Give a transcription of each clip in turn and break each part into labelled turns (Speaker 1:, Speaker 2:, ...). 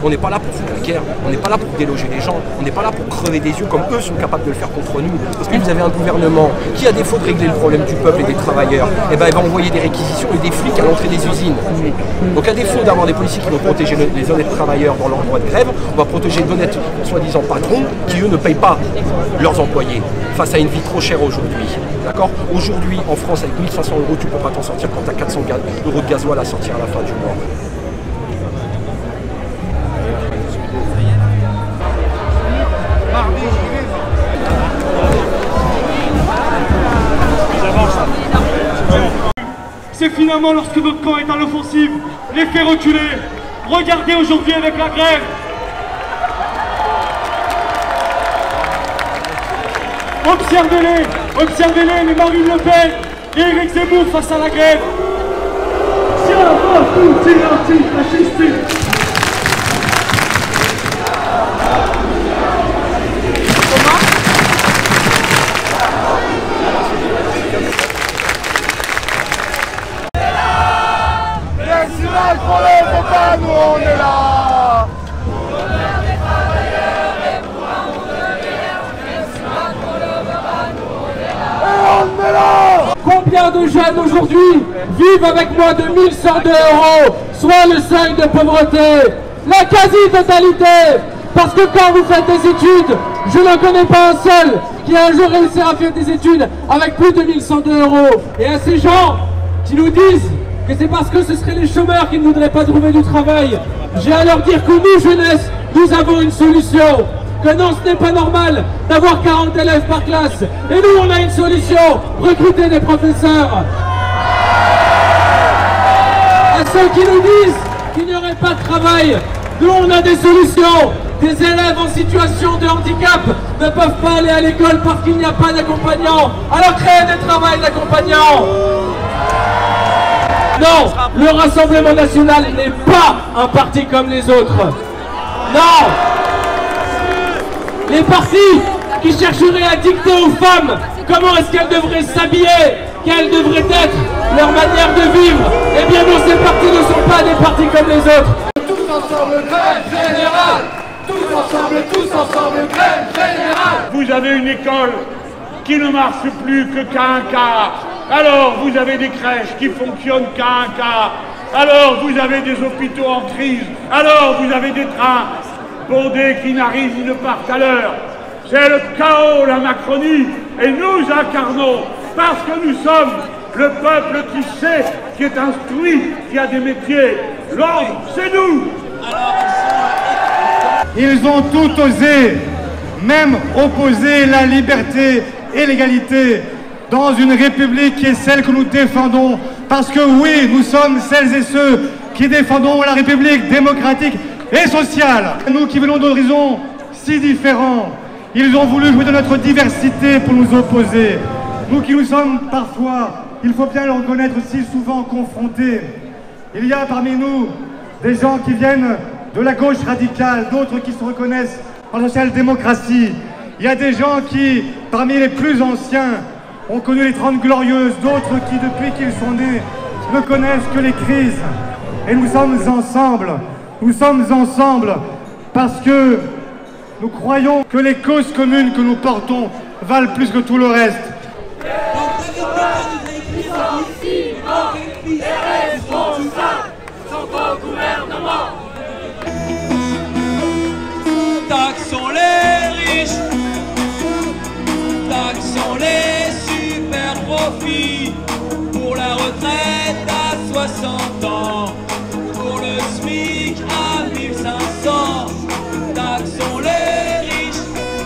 Speaker 1: On n'est pas là pour faire la guerre, on n'est pas là pour déloger les gens, on n'est pas là pour crever des yeux comme eux sont capables de le faire contre nous. Parce que vous avez un gouvernement qui, à défaut de régler le problème du peuple et des travailleurs, eh ben, il va envoyer des réquisitions et des flics à l'entrée des usines. Donc à défaut d'avoir des policiers qui vont protéger les honnêtes travailleurs dans leur droit de grève, on va protéger d'honnêtes soi-disant patrons qui eux ne payent pas leurs employés face à une vie trop chère aujourd'hui. D'accord? Aujourd'hui en France avec 1500 €, tu ne peux pas t'en sortir quand tu as 400 € de gasoil à sortir à la fin du mois.
Speaker 2: C'est finalement lorsque votre camp est à l'offensive, les fait reculer. Regardez aujourd'hui avec la grève. Observez-les, les Marine Le Pen et Éric Zemmour face à la grève. Siamo tutti antifascisti.
Speaker 3: Pour les copains, nous on est là. Et on est là.
Speaker 2: Combien de jeunes aujourd'hui vivent avec moins de 1102 €, soit le seuil de pauvreté? La quasi-totalité. Parce que quand vous faites des études, je n'en connais pas un seul qui a un jour réussi à faire des études avec plus de 1102 €. Et à ces gens qui nous disent que c'est parce que ce seraient les chômeurs qui ne voudraient pas trouver du travail, j'ai à leur dire que nous, jeunesse, nous avons une solution. Que non, ce n'est pas normal d'avoir 40 élèves par classe. Et nous, on a une solution, recruter des professeurs. À ceux qui nous disent qu'il n'y aurait pas de travail, nous, on a des solutions. Des élèves en situation de handicap ne peuvent pas aller à l'école parce qu'il n'y a pas d'accompagnant. Alors créez des travails d'accompagnants. Non, le Rassemblement National n'est pas un parti comme les autres. Non. Les partis qui chercheraient à dicter aux femmes comment est-ce qu'elles devraient s'habiller, quelle devrait être leur manière de vivre, eh bien non, ces partis ne sont pas des partis comme les autres.
Speaker 3: Tous ensemble, grève générale. Tous ensemble, grève générale.
Speaker 4: Vous avez une école qui ne marche plus que qu'à un quart. Alors vous avez des crèches qui fonctionnent qu'à un quart. Alors vous avez des hôpitaux en crise. Alors vous avez des trains bondés qui n'arrivent ni ne partent à l'heure. C'est le chaos, la Macronie. Et nous incarnons, parce que nous sommes le peuple qui sait, qui est instruit, qui a des métiers. L'ordre, c'est nous.
Speaker 5: Ils ont tout osé, même opposer la liberté et l'égalité dans une république qui est celle que nous défendons. Parce que oui, nous sommes celles et ceux qui défendons la république démocratique et sociale. Nous qui venons d'horizons si différents, ils ont voulu jouer de notre diversité pour nous opposer. Nous qui nous sommes parfois, il faut bien le reconnaître, si souvent confrontés. Il y a parmi nous des gens qui viennent de la gauche radicale, d'autres qui se reconnaissent en social-démocratie. Il y a des gens qui, parmi les plus anciens, ont connu les 30 glorieuses, d'autres qui, depuis qu'ils sont nés, ne connaissent que les crises. Et nous sommes ensemble parce que nous croyons que les causes communes que nous portons valent plus que tout le reste.
Speaker 6: Taxons les riches, taxons les super profits, pour la retraite à 60 ans, pour le SMIC à 1500. Taxons les riches,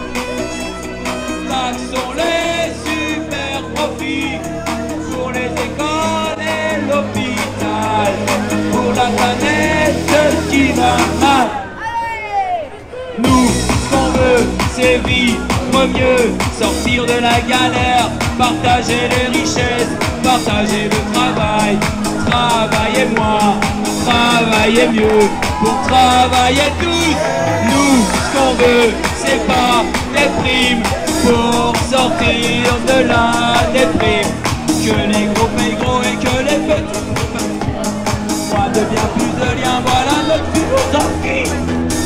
Speaker 6: taxons les super profits, pour les écoles et l'hôpital, pour la planète qui va mal. Nous, ce qu'on veut, c'est vivre mieux, sortir de la galère, partager les richesses, partager le travail. Travaillez-moi, travaillez mieux, pour travailler tous. Nous, ce qu'on veut, c'est pas les primes, pour sortir de la déprime. Que les gros payent gros et que les petits moins de bien, plus de liens, voilà notre philosophie.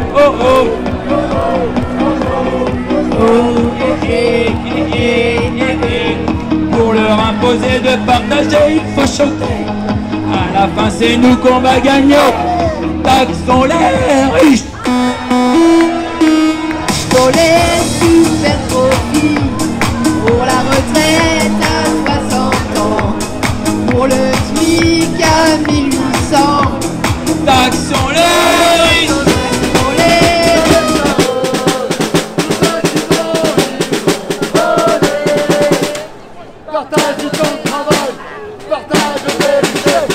Speaker 6: oh oh. Pour leur imposer de partager, il faut chanter. À la fin, c'est nous qu'on va gagner. Taxons les riches.
Speaker 7: Pour les super profits, pour la retraite à 60 ans, pour le SMIC à 1800.
Speaker 6: Taxons les riches.
Speaker 3: Partage du temps de travail, partage des richesses.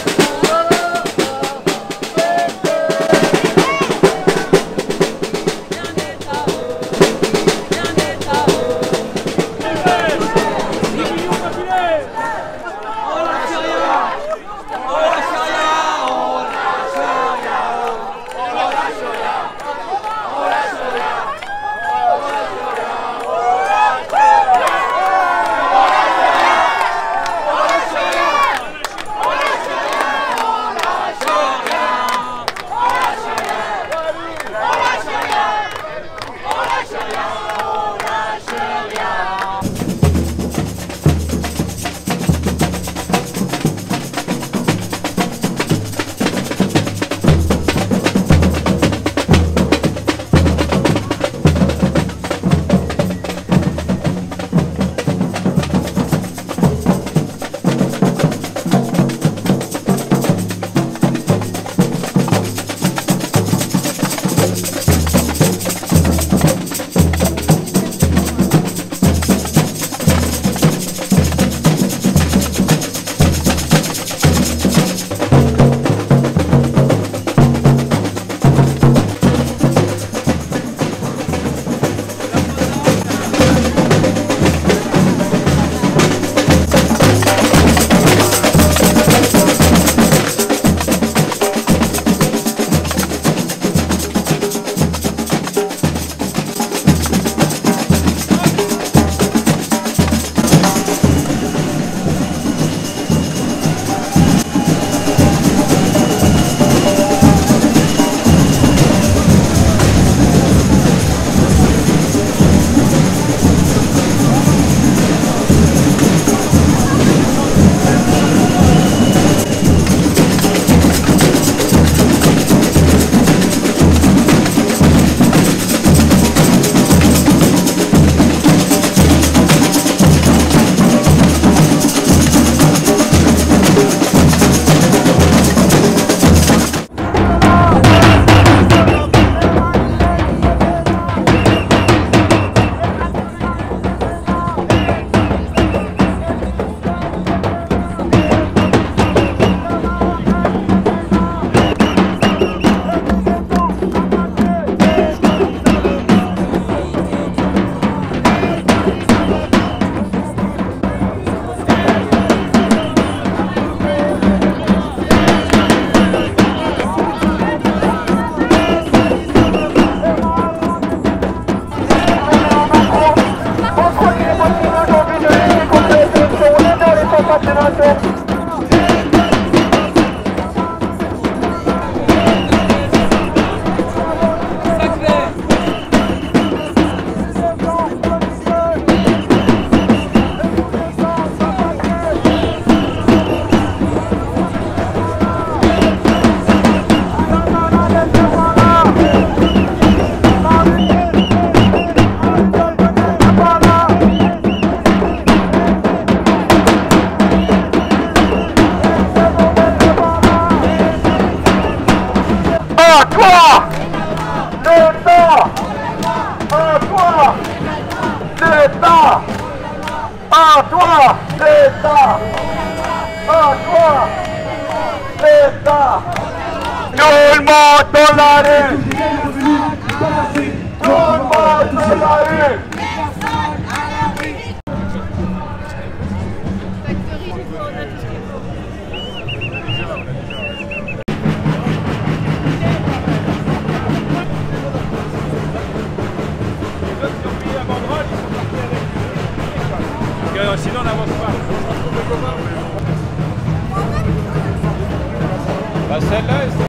Speaker 3: À toi, l'État! À toi, l'État! Tout le monde dans la rue! Tout le monde dans la rue!
Speaker 8: Sinon on n'avance pas. Bah, celle-là,